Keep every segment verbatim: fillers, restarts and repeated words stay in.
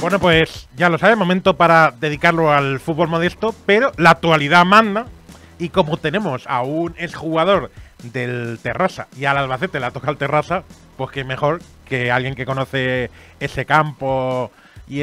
Bueno, pues ya lo sabes, momento para dedicarlo al fútbol modesto, pero la actualidad manda y como tenemos a un exjugador del Terrassa y al Albacete le toca el Terrassa, pues que mejor que alguien que conoce ese campo y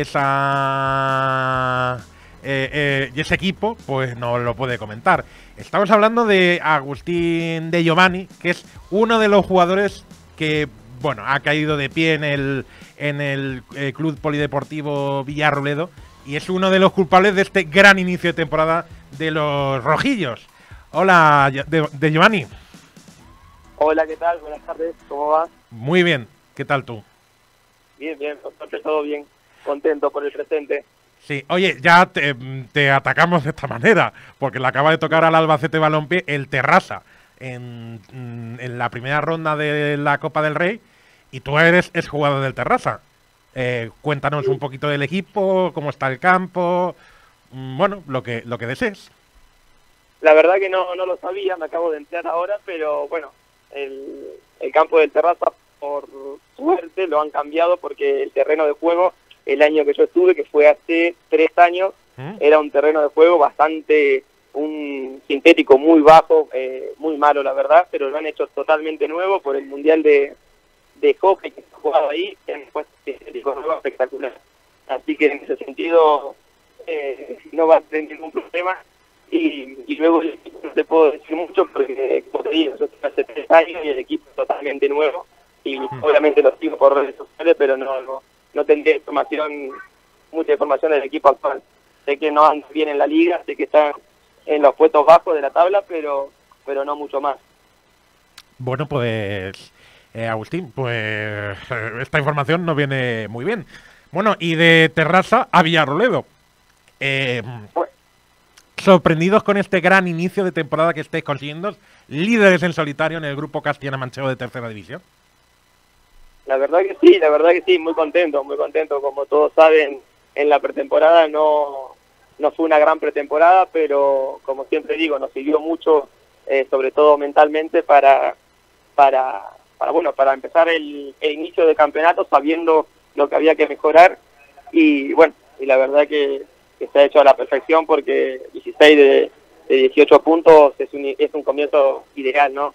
esa eh, eh, y ese equipo, pues nos lo puede comentar. Estamos hablando de Agustín De Giovanni, que es uno de los jugadores que, bueno, ha caído de pie en el en el eh, Club Polideportivo Villarrobledo y es uno de los culpables de este gran inicio de temporada de los rojillos. Hola, De, de Giovanni. Hola, ¿qué tal? Buenas tardes, ¿cómo vas? Muy bien, ¿qué tal tú? Bien, bien, por suerte todo bien, contento por el presente. Sí, oye, ya te, te atacamos de esta manera, porque le acaba de tocar al Albacete Balompié el Terrassa en, en la primera ronda de la Copa del Rey y tú eres exjugador del Terrassa. Eh, cuéntanos sí. un poquito del equipo, cómo está el campo, bueno, lo que lo que desees. La verdad que no, no lo sabía, me acabo de enterar ahora, pero bueno, el, el campo del Terrassa, por suerte, lo han cambiado porque el terreno de juego, el año que yo estuve, que fue hace tres años, ¿Mm? era un terreno de juego bastante, un sintético muy bajo, eh, muy malo la verdad, pero lo han hecho totalmente nuevo por el Mundial de, de hockey que se ha jugado ahí, que han puesto sintético nuevo espectacular. Así que en ese sentido eh, no va a tener ningún problema. Y, y luego el equipo no te puedo decir mucho porque, como te digo, yo estoy hace tres años y el equipo es totalmente nuevo y mm. obviamente lo sigo por redes sociales, pero no, no, no tendré información, mucha información del equipo actual. Sé que no andan bien en la liga, sé que están en los puestos bajos de la tabla, pero pero no mucho más. Bueno, pues eh, Agustín, pues esta información nos viene muy bien. Bueno, y de Terrassa a Villarrobledo. Eh, bueno. Sorprendidos con este gran inicio de temporada que estáis consiguiendo, líderes en solitario en el grupo castellano-manchego de tercera división. La verdad que sí, la verdad que sí, muy contento, muy contento. Como todos saben, en la pretemporada no, no fue una gran pretemporada, pero como siempre digo, nos sirvió mucho, eh, sobre todo mentalmente, para, para, para, bueno, para empezar el, el inicio de campeonato sabiendo lo que había que mejorar y bueno, y la verdad que que se ha hecho a la perfección porque dieciséis de, de dieciocho puntos es un, es un comienzo ideal, ¿no?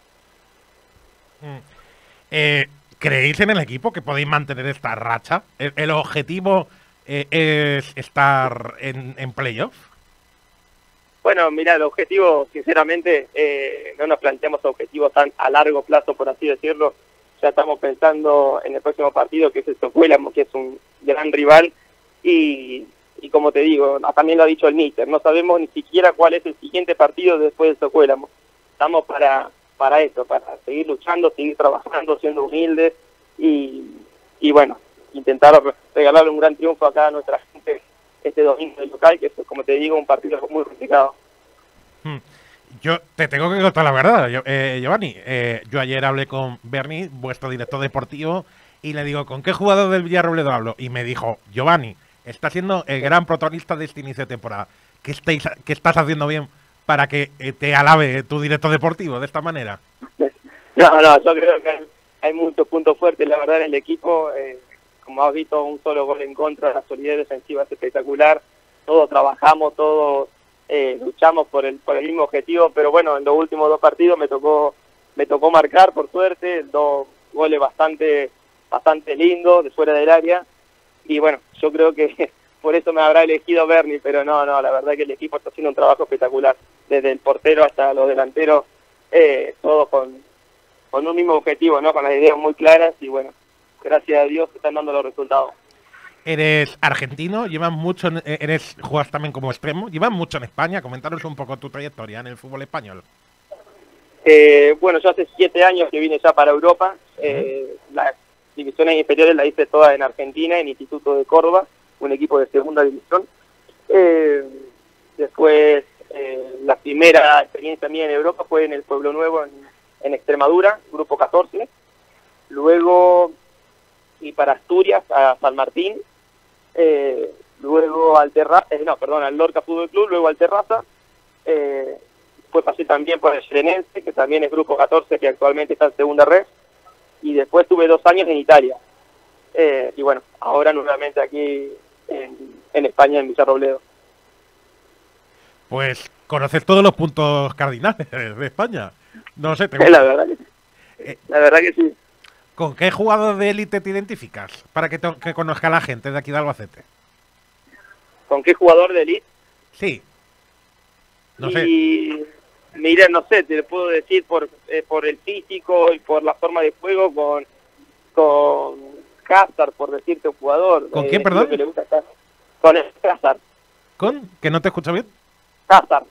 Mm. Eh, ¿Creéis en el equipo que podéis mantener esta racha? ¿El, el objetivo eh, es estar en, en playoff? Bueno, mira, el objetivo, sinceramente, eh, no nos planteamos objetivos tan a largo plazo, por así decirlo. Ya estamos pensando en el próximo partido, que es el Socuélamo, que es un gran rival, y... Y como te digo, también lo ha dicho el míster, no sabemos ni siquiera cuál es el siguiente partido después del Socuélamo. Estamos para para eso, para seguir luchando, seguir trabajando, siendo humildes y, y bueno, intentar regalarle un gran triunfo acá a nuestra gente este domingo del local, que es, como te digo, un partido muy complicado. Hmm. Yo te tengo que contar la verdad, yo, eh, Giovanni. Eh, yo ayer hablé con Berni, vuestro director deportivo, y le digo, ¿con qué jugador del Villarrobledo hablo? Y me dijo, Giovanni, está siendo el gran protagonista de este inicio de temporada. ¿Qué, estáis, qué estás haciendo bien para que eh, te alabe tu director deportivo de esta manera? No, no, yo creo que hay, hay muchos puntos fuertes, la verdad, en el equipo. Eh, como has visto, un solo gol en contra, la solidez defensiva es espectacular. Todos trabajamos, todos eh, luchamos por el por el mismo objetivo, pero bueno, en los últimos dos partidos me tocó me tocó marcar, por suerte, dos goles bastante, bastante lindos de fuera del área. Y bueno, yo creo que por eso me habrá elegido Berni, pero no, no, la verdad que el equipo está haciendo un trabajo espectacular, desde el portero hasta los delanteros, eh, todos con, con un mismo objetivo, ¿no? Con las ideas muy claras y bueno, gracias a Dios están dando los resultados. Eres argentino, llevas mucho, en, eres juegas también como extremo, llevas mucho en España, comentaros un poco tu trayectoria en el fútbol español. Eh, bueno, yo hace siete años que vine ya para Europa, eh, uh-huh. la divisiones inferiores la hice todas en Argentina, en Instituto de Córdoba, un equipo de segunda división. Eh, después, eh, la primera experiencia mía en Europa fue en el Pueblo Nuevo, en, en Extremadura, grupo catorce. Luego, y para Asturias, a San Martín. Eh, luego al Terrassa, eh, no, perdón, al Lorca Fútbol Club, luego al Terrassa. Eh, después pasé también por el Xerenense, que también es grupo catorce, que actualmente está en segunda red. Y después tuve dos años en Italia. Eh, y bueno, ahora nuevamente aquí en, en España, en Villarrobledo. Pues conoces todos los puntos cardinales de España. No sé, te La verdad que sí. Eh, La verdad que sí. ¿Con qué jugador de élite te identificas? Para que, te, que conozca la gente de aquí de Albacete. ¿Con qué jugador de elite? Sí. No sé. Y mira, no sé, te lo puedo decir por eh, por el físico y por la forma de juego con con Hazard, por decirte un jugador. ¿Con eh, quién, perdón? lo que le gusta a Hazard. Con el Hazard. ¿Con? ¿Que no te escucho bien? Hazard.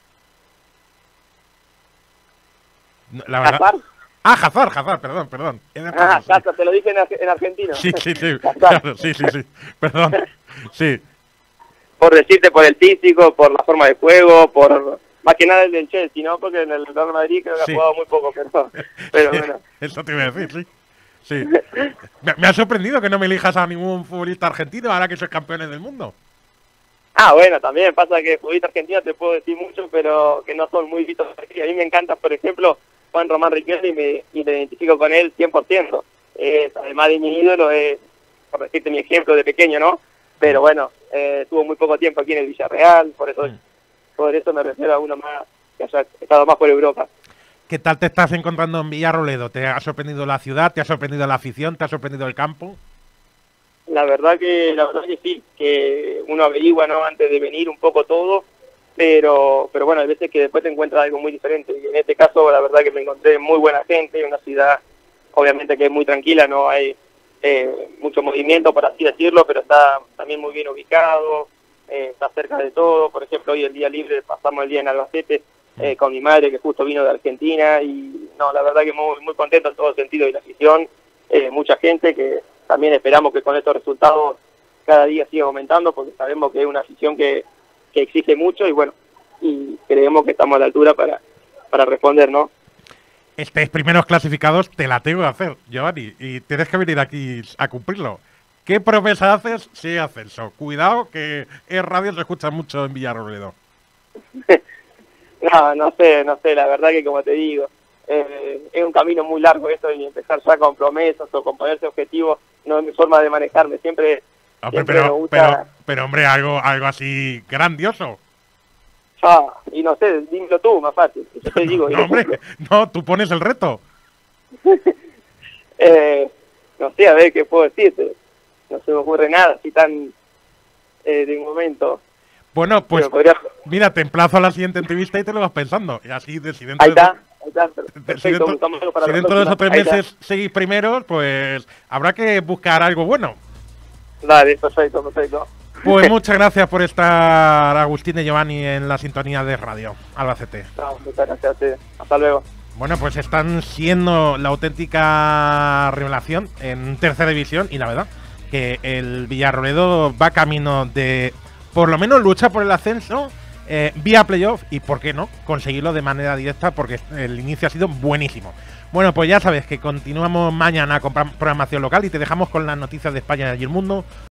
No, la verdad. ¿Hazard? Ah, Hazard, Hazard, perdón, perdón. Era Ah, Hazard, sí. Hazard, te lo dije en, Arge- en argentino. Sí, sí, sí. Hazard. Claro, sí, sí, sí. Perdón. Sí. Por decirte, por el físico, por la forma de juego, por más que nada el del Chelsea, ¿no? Porque en el Real Madrid creo que Sí. ha jugado muy poco, pero, pero bueno. Eso te iba a decir, sí. Sí. Me, me ha sorprendido que no me elijas a ningún futbolista argentino ahora que sois campeones del mundo. Ah, bueno, también pasa que futbolista argentino te puedo decir mucho, pero que no son muy vistos aquí. A mí me encanta, por ejemplo, Juan Román Riquelme y me, y me identifico con él cien por ciento. Es, además de mi ídolo, es, por decirte mi ejemplo de pequeño, ¿no? Pero bueno, eh, tuvo muy poco tiempo aquí en el Villarreal, por eso, Mm. por eso me refiero a uno más que haya estado más por Europa. ¿Qué tal te estás encontrando en Villarrobledo? ¿Te ha sorprendido la ciudad? ¿Te ha sorprendido la afición? ¿Te ha sorprendido el campo? La verdad que la verdad que sí, que uno averigua, ¿no? Antes de venir un poco todo, pero pero bueno, hay veces que después te encuentras algo muy diferente. Y en este caso, la verdad que me encontré muy buena gente, una ciudad obviamente que es muy tranquila, no hay eh, mucho movimiento, por así decirlo, pero está también muy bien ubicado, eh, está cerca de todo. Por ejemplo, hoy el día libre pasamos el día en Albacete eh, con mi madre, que justo vino de Argentina, y no, la verdad que muy, muy contento en todo sentido, y la afición, eh, mucha gente que también esperamos que con estos resultados cada día siga aumentando, porque sabemos que es una afición que, que exige mucho, y bueno, y creemos que estamos a la altura para, para responder, ¿no? Estos primeros clasificados te la tengo que hacer, Giovanni, y tienes que venir aquí a cumplirlo. ¿Qué promesa haces si ascenso? Cuidado, que en radio se escucha mucho en Villarrobledo. No, no sé, no sé, la verdad que como te digo, eh, es un camino muy largo esto, y empezar ya con promesas o con ponerse objetivos no es mi forma de manejarme, siempre, Hombre, siempre me pero, gusta... pero, pero, hombre, algo, algo así grandioso. Ah, y no sé, dímelo tú, más fácil. Yo te digo, y No, lo hombre, cumplo. no, tú pones el reto. eh, no sé, a ver qué puedo decirte. No se me ocurre nada así tan eh, de un momento. Bueno, pues Pero podría- mira, te emplazo a la siguiente entrevista y te lo vas pensando. Y así, de, si dentro Ahí de- está, ahí está. de- si Perfecto, dentro, buscámoslo para si la dentro de esos próxima. tres Ahí está. meses seguís primeros, pues habrá que buscar algo bueno. Dale, perfecto, perfecto. Pues muchas gracias por estar, Agustín y Giovanni, en la sintonía de Radio Albacete. No, muchas gracias a ustedes. Hasta luego. Bueno, pues están siendo la auténtica revelación en tercera división, y la verdad que el Villarrobledo va camino de, por lo menos, lucha por el ascenso eh, vía playoff, y por qué no conseguirlo de manera directa, porque el inicio ha sido buenísimo. Bueno, pues ya sabes que continuamos mañana con programación local y te dejamos con las noticias de España y el mundo.